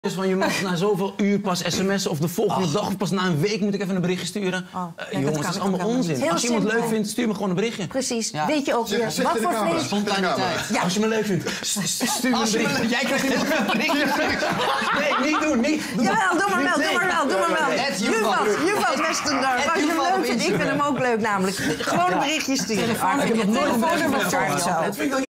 Dus van je mag na zoveel uur pas sms'en of de volgende dag of pas na een week moet ik even een berichtje sturen. Jongens, dat is allemaal onzin. Als je iemand leuk vindt, stuur me gewoon een berichtje. Precies. Ja. Weet je ook weer wat voor vlees... Spontaniteit. Ja. Als je me leuk vindt, stuur me een berichtje. Jij krijgt een berichtje. Nee, niet doen, niet. Jawel, doe maar wel. Juffrouw Westendorp, als je hem leuk vindt. Ik vind hem ook leuk namelijk. Gewoon een berichtje sturen. Telefoonnummer.